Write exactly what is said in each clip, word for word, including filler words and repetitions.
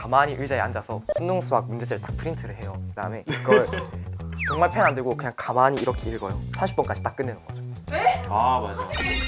가만히 의자에 앉아서 수능 수학 문제지를 딱 프린트를 해요. 그 다음에 그걸 정말 펜 안 들고 그냥 가만히 이렇게 읽어요. 사십 번까지 딱 끝내는 거죠. 네? 아 맞아.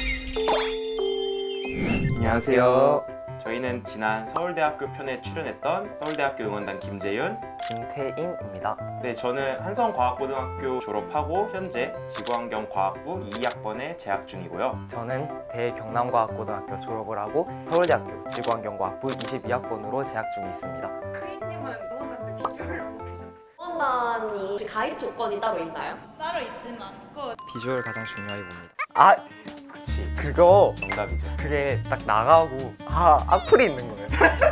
안녕하세요. 저희는 지난 서울대학교 편에 출연했던 서울대학교 응원단 김재윤, 김태인입니다. 네, 저는 한성과학고등학교 졸업하고 현재 지구환경과학부 이 학번에 재학 중이고요. 저는 대경남과학고등학교 졸업을 하고 서울대학교 지구환경과학부 이십이 학번으로 재학 중에 있습니다. 크리님은 응원단 때 비주얼을 뽑히셨나요? 응원단이 혹시 가입 조건이 따로 있나요? 따로 있진 않고 비주얼 가장 중요해 봅니다. 아! 그치, 그거 정답이죠. 그게 딱 나가고 아 악플이 있는 거예요.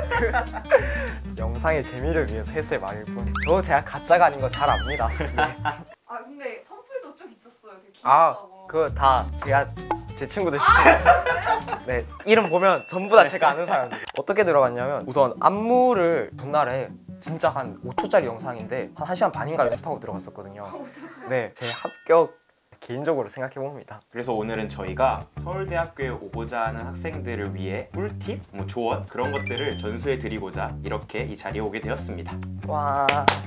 영상의 재미를 위해서 했을 말일 뿐. 저 제가 가짜가 아닌 거 잘 압니다. 네. 아 근데 선풀도 좀 있었어요. 되게 아 귀엽다고. 그거 다 제가 제 친구들 시키고 네 이름 보면 전부 다 제가 아는 사람들. 어떻게 들어갔냐면 우선 안무를 전날에 진짜 한 오 초짜리 영상인데 한 1시간 반인가 연습하고 들어갔었거든요. 네, 제 합격 개인적으로 생각해 봅니다. 그래서 오늘은 저희가 서울대학교에 오고자 하는 학생들을 위해 꿀팁, 뭐 조언 그런 것들을 전수해 드리고자 이렇게 이 자리에 오게 되었습니다. 와.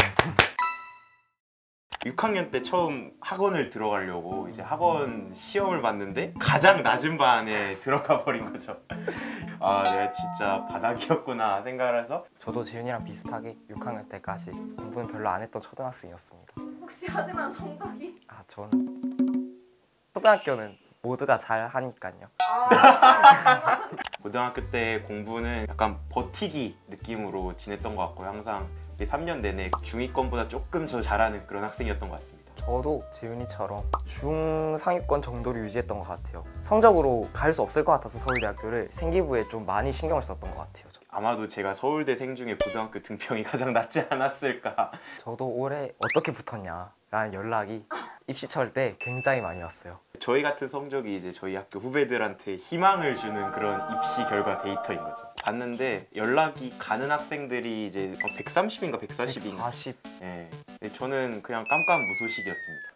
육 학년 때 처음 학원을 들어가려고 이제 학원 시험을 봤는데 가장 낮은 반에 들어가 버린 거죠. 아 내가 진짜 바닥이었구나 생각을 해서. 저도 지윤이랑 비슷하게 육 학년 때까지 공부는 별로 안 했던 초등학생이었습니다. 혹시 하지만 성적이? 아 저는 초등학교는 모두가 잘 하니까요. 아 고등학교 때 공부는 약간 버티기 느낌으로 지냈던 것 같고요. 항상 삼 년 내내 중위권보다 조금 더 잘하는 그런 학생이었던 것 같습니다. 저도 지윤이처럼 중상위권 정도를 유지했던 것 같아요. 성적으로 갈 수 없을 것 같아서 서울대학교를 생기부에 좀 많이 신경을 썼던 것 같아요. 아마도 제가 서울대생 중에 고등학교 등평이 가장 낮지 않았을까. 저도 올해 어떻게 붙었냐 라는 연락이 입시철 때 굉장히 많이 왔어요. 저희 같은 성적이 이제 저희 학교 후배들한테 희망을 주는 그런 입시 결과 데이터인 거죠. 봤는데 연락이 가는 학생들이 이제 백삼십인가 백사십인가. 백사십. 예. 저는 그냥 깜깜무소식이었습니다.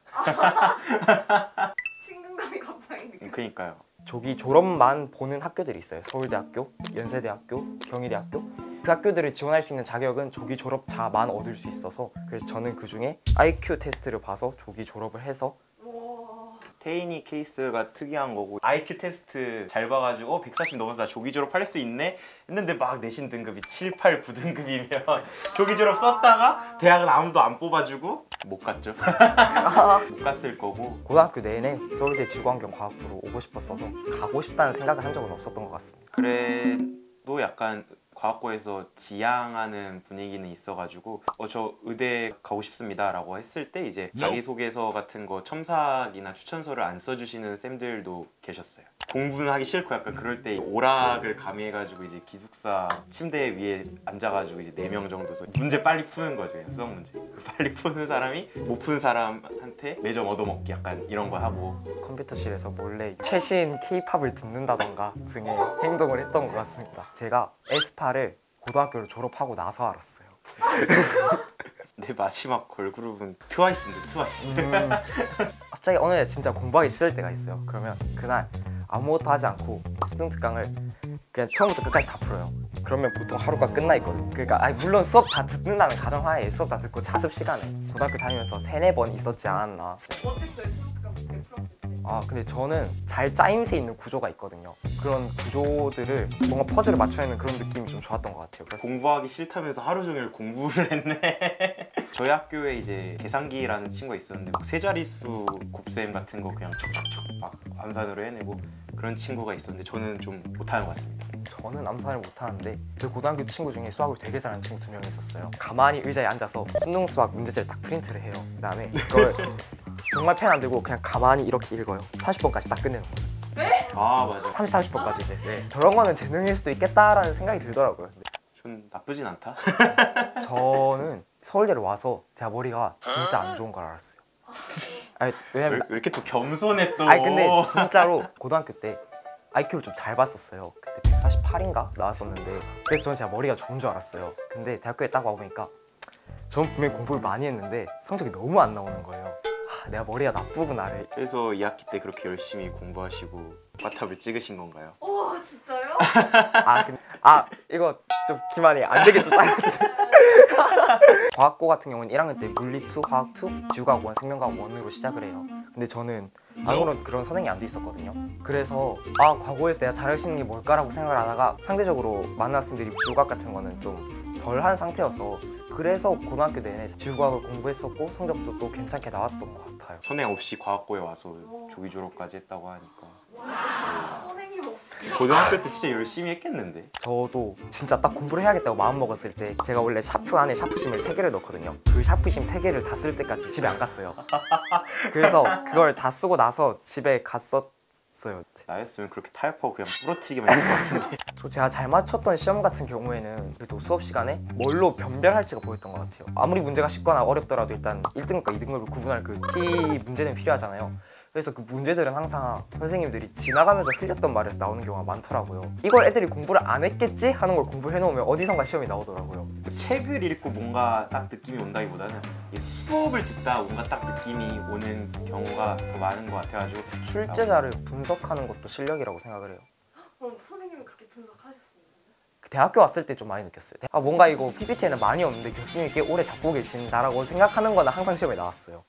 친근감이 갑자기 느껴. 그니까요. 조기 졸업만 보는 학교들이 있어요. 서울대학교, 연세대학교, 경희대학교. 그 학교들을 지원할 수 있는 자격은 조기 졸업자만 얻을 수 있어서 그래서 저는 그 중에 아이큐 테스트를 봐서 조기 졸업을 해서. 태인이 케이스가 특이한 거고 아이큐 테스트 잘 봐가지고 백사십 넘어서 나 조기 졸업할 수 있네 했는데 막 내신 등급이 칠, 팔, 구 등급이면 조기 졸업 썼다가 대학은 아무도 안 뽑아주고 못 갔죠. 못 갔을 거고. 고등학교 내내 서울대 지구환경과학부로 오고 싶었어서 가고 싶다는 생각을 한 적은 없었던 것 같습니다. 그래도 약간 과학고에서 지향하는 분위기는 있어가지고 어 저 의대 가고 싶습니다 라고 했을 때 이제 자기소개서 같은 거 첨삭이나 추천서를 안 써주시는 쌤들도 계셨어요. 공부는 하기 싫고 약간 그럴 때 오락을 가미해가지고 이제 기숙사 침대 위에 앉아가지고 이제 네 명 정도서 문제 빨리 푸는 거죠. 수학 문제. 빨리 푸는 사람이 못 푸는 사람한테 매점 얻어먹기 약간 이런 거 하고 컴퓨터실에서 몰래 최신 케이팝을 듣는다던가 등의 행동을 했던 것 같습니다. 제가 에스파를 고등학교를 졸업하고 나서 알았어요. 내 마지막 걸그룹은 트와이스인데 트와이스. 음, 갑자기 어느 날 진짜 공부하기 싫을 때가 있어요. 그러면 그날 아무것도 하지 않고 수능 특강을 그냥 처음부터 끝까지 다 풀어요. 그러면 보통 하루가 끝나 있거든요. 그러니까 아니, 물론 수업 다 듣는다는 가정하에 수업 다 듣고 자습 시간에 고등학교 다니면서 세네 번 있었지 않았나. 어땠어요? 수능특강 그때 풀었을 때? 아 근데 저는 잘 짜임새 있는 구조가 있거든요. 그런 구조들을 뭔가 퍼즐을 맞춰내는 그런 느낌이 좀 좋았던 것 같아요. 그래서 공부하기 싫다면서 하루 종일 공부를 했네. 저희 학교에 이제 계산기라는 친구가 있었는데 막 세 자릿수 곱셈 같은 거 그냥 촉촉촉 막 암산으로 해내고 그런 친구가 있었는데 저는 좀 못하는 것 같습니다. 저는 암산을 못하는데 제 고등학교 친구 중에 수학을 되게 잘하는 친구 두 명 있었어요. 가만히 의자에 앉아서 수능 수학 문제지를 딱 프린트를 해요. 그 다음에 그걸 정말 펜 안 들고 그냥 가만히 이렇게 읽어요. 사십 번까지 딱 끝내는 거죠. 네? 아 맞아. 삼십, 사십 번까지 이제. 네. 저런 거는 재능일 수도 있겠다라는 생각이 들더라고요. 좀 나쁘진 않다. 저는 서울대를 와서 제가 머리가 진짜 안 좋은 걸 알았어요. 아니, 왜, 왜냐면 왜 이렇게 또 겸손해 또. 아니 근데 진짜로 고등학교 때 아이큐를 좀 잘 봤었어요. 그때 백사십팔인가 나왔었는데 그래서 저는 제가 머리가 좋은 줄 알았어요. 근데 대학교에 딱 와보니까 저는 분명히 공부를 많이 했는데 성적이 너무 안 나오는 거예요. 하, 내가 머리가 나쁘구나를. 그래서 이 학기 때 그렇게 열심히 공부하시고 과탑을 찍으신 건가요? 와 진짜요? 아, 근데, 아 이거 좀 기만이 안 되게 좀 짧아주세요. 과학고 같은 경우는 일 학년 때 물리 이, 화학 이, 지구과학 일, 생명과학 일으로 시작을 해요. 근데 저는 아무런 그런 선행이 안 돼 있었거든요. 그래서 아 과거에서 내가 잘할 수 있는 게 뭘까라고 생각을 하다가 상대적으로 많은 학생들이 지구과학 같은 거는 좀 덜한 상태여서 그래서 고등학교 내내 지구과학을 공부했었고 성적도 또 괜찮게 나왔던 것 같아요. 선행 없이 과학고에 와서 조기 졸업까지 했다고 하니까 선행이 뭐 고등학교 때 진짜 열심히 했겠는데. 저도 진짜 딱 공부를 해야겠다고 마음먹었을 때 제가 원래 샤프 안에 샤프심을 세 개를 넣거든요. 그 샤프심 세 개를 다 쓸 때까지 집에 안 갔어요. 그래서 그걸 다 쓰고 나서 집에 갔었어요. 나였으면 그렇게 타협하고 그냥 부러뜨리기만 했을 것 같은데. 저 제가 잘 맞췄던 시험 같은 경우에는 그래도 수업 시간에 뭘로 변별할지가 보였던 것 같아요. 아무리 문제가 쉽거나 어렵더라도 일단 일 등급과 이 등급을 구분할 그 키 문제는 필요하잖아요. 그래서 그 문제들은 항상 선생님들이 지나가면서 흘렸던 말에서 나오는 경우가 많더라고요. 이걸 애들이 공부를 안 했겠지? 하는 걸 공부를 해놓으면 어디선가 시험이 나오더라고요. 책을 읽고 뭔가 딱 느낌이 온다기보다는 이 수업을 듣다 뭔가 딱 느낌이 오는 경우가 더 많은 것 같아가지고 출제자를 분석하는 것도 실력이라고 생각을 해요. 그럼 선생님이 그렇게 분석하셨어요? 대학교 왔을 때 좀 많이 느꼈어요. 아 뭔가 이거 피피티에는 많이 없는데 교수님이 꽤 오래 잡고 계신다라고 생각하는 거는 항상 시험에 나왔어요.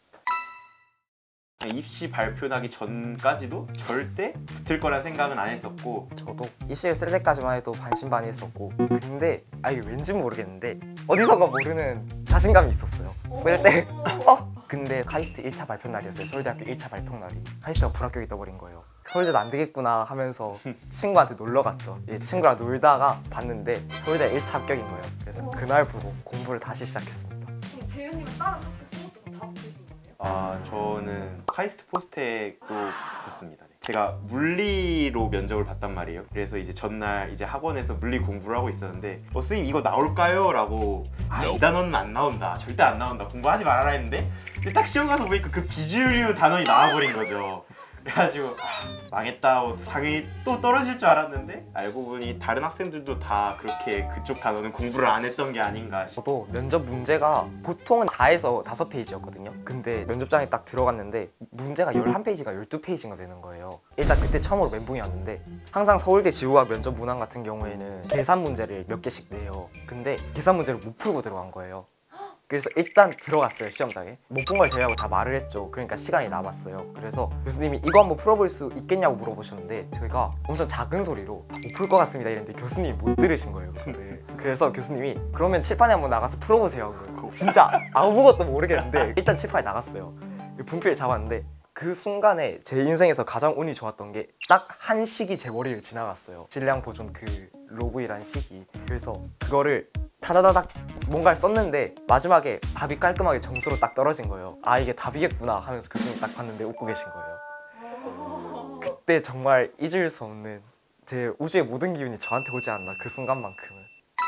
입시 발표 나기 전까지도 절대 붙을 거란 생각은 안 했었고 저도 이씨를 쓸 때까지만 해도 반신반의했었고 근데 아 이게 왠지 모르겠는데 어디선가 모르는 자신감이 있었어요. 쓸 때 어? 근데 카이스트 일 차 발표 날이었어요. 서울대학교 일 차 발표 날이. 카이스트가 불합격이 떠버린 거예요. 서울대도 안 되겠구나 하면서 친구한테 놀러 갔죠. 예, 친구랑 놀다가 봤는데 서울대 일 차 합격인 거예요. 그래서 그날 보고 공부를 다시 시작했습니다. 그럼 재윤님은 다른 학교 쓴 것도 다 붙으신 거예요? 아 저는 카이스트 포스텍도 붙었습니다. 네. 제가 물리로 면접을 봤단 말이에요. 그래서 이제 전날 이제 학원에서 물리 공부를 하고 있었는데 어 선생님 이거 나올까요? 라고 아 이 단어는 안 나온다. 절대 안 나온다. 공부하지 말아라 했는데 근데 딱 시험 가서 보니까 그 비주류 단원이 나와버린 거죠. 그래가지고 아, 망했다 하고 당연히 또 떨어질 줄 알았는데 알고 보니 다른 학생들도 다 그렇게 그쪽 단어는 공부를 안 했던 게 아닌가 싶어요. 저도 면접 문제가 보통은 사에서 다섯 페이지였거든요. 근데 면접장에 딱 들어갔는데 문제가 열한 페이지가 열두 페이지가 되는 거예요. 일단 그때 처음으로 멘붕이 왔는데 항상 서울대 지구과학 면접 문항 같은 경우에는 계산 문제를 몇 개씩 내요. 근데 계산 문제를 못 풀고 들어간 거예요. 그래서 일단 들어갔어요 시험장에. 못 본 걸 제외하고 다 말을 했죠. 그러니까 시간이 남았어요. 그래서 교수님이 이거 한번 풀어볼 수 있겠냐고 물어보셨는데 제가 엄청 작은 소리로 못 풀 것 같습니다 이랬는데 교수님이 못 들으신 거예요. 근데 그래서 교수님이 그러면 칠판에 한번 나가서 풀어보세요. 진짜 아무것도 모르겠는데 일단 칠판에 나갔어요. 분필 잡았는데 그 순간에 제 인생에서 가장 운이 좋았던 게 딱 한 식이 제 머리를 지나갔어요. 질량 보존 그 로그이란 식이. 그래서 그거를 타다다닥 뭔가를 썼는데 마지막에 답이 깔끔하게 점수로 딱 떨어진 거예요. 아 이게 답이겠구나 하면서 교수님 딱 봤는데 웃고 계신 거예요. 그때 정말 잊을 수 없는 제 우주의 모든 기운이 저한테 오지 않나 그 순간만큼은.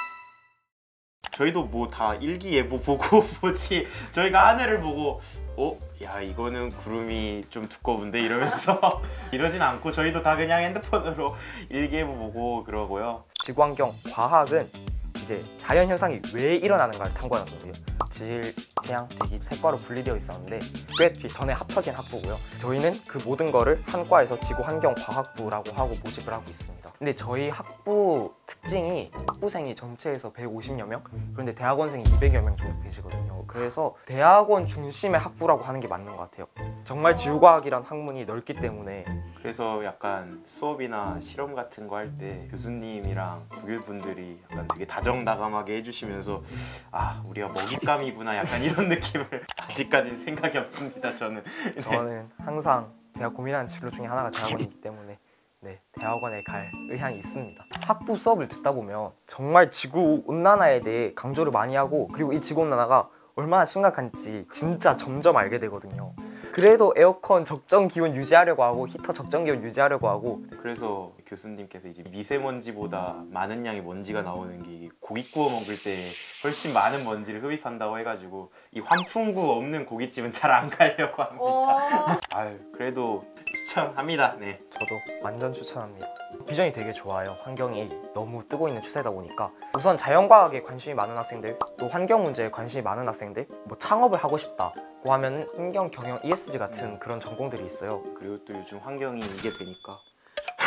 저희도 뭐 다 일기예보 보고 뭐지 저희가 하늘을 보고 어? 야 이거는 구름이 좀 두꺼운데 이러면서 이러진 않고 저희도 다 그냥 핸드폰으로 일기예보 보고 그러고요. 지구환경 과학은 이제 자연 현상이 왜 일어나는가를 탐구하는 거예요. 질, 태양, 대기 세 과로 분리되어 있었는데 꽤 전에 합쳐진 학부고요. 저희는 그 모든 거를 한 과에서 지구환경과학부라고 하고 모집을 하고 있습니다. 근데 저희 학부 특징이 학부생이 전체에서 백오십여 명, 그런데 대학원생이 이백여 명 정도 되시거든요. 그래서 대학원 중심의 학부라고 하는 게 맞는 것 같아요. 정말 지구과학이란 학문이 넓기 때문에. 그래서 약간 수업이나 실험 같은 거 할 때 교수님이랑 독일분들이 약간 되게 다정다감하게 해주시면서 아 우리가 먹잇감이구나 약간 이런 느낌을 아직까지는 생각이 없습니다. 저는 저는 항상 제가 고민하는 진로 중에 하나가 대학원이기 때문에 네, 대학원에 갈 의향이 있습니다. 학부 수업을 듣다 보면 정말 지구온난화에 대해 강조를 많이 하고 그리고 이 지구온난화가 얼마나 심각한지 진짜 점점 알게 되거든요. 그래도 에어컨 적정 기온 유지하려고 하고 히터 적정 기온 유지하려고 하고 그래서 교수님께서 이제 미세먼지보다 많은 양의 먼지가 나오는 게 고기 구워 먹을 때 훨씬 많은 먼지를 흡입한다고 해가지고 이 환풍구 없는 고깃집은 잘 안 가려고 합니다. 아유 그래도 추천합니다. 네. 저도 완전 추천합니다. 비전이 되게 좋아요. 환경이 너무 뜨고 있는 추세다 보니까 우선 자연과학에 관심이 많은 학생들, 또 환경 문제에 관심이 많은 학생들, 뭐 창업을 하고 싶다고 하면 환경 경영 이에스지 같은 그런 전공들이 있어요. 그리고 또 요즘 환경이 이게 되니까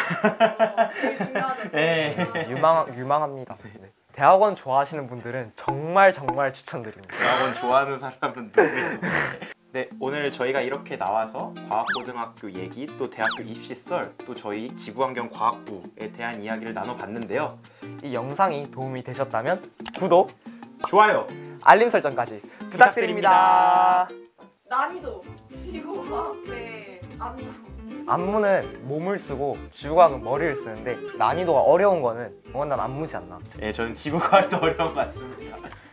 어, 제일 중요하죠. 제일 네. 중요하죠. 유망 유망합니다. 네. 대학원 좋아하시는 분들은 정말 정말 추천드립니다. 대학원 좋아하는 사람은 누구예요? 네, 오늘 저희가 이렇게 나와서 과학고등학교 얘기, 또 대학교 입시 썰, 또 저희 지구환경과학부에 대한 이야기를 나눠봤는데요. 이 영상이 도움이 되셨다면 구독, 좋아요! 알림 설정까지 부탁드립니다. 난이도 지구과학 대 안구. 안무는 몸을 쓰고 지구과학은 머리를 쓰는데 난이도가 어려운 거는 응원단 안무지 않나. 네, 저는 지구과학도 어려운 것 같습니다.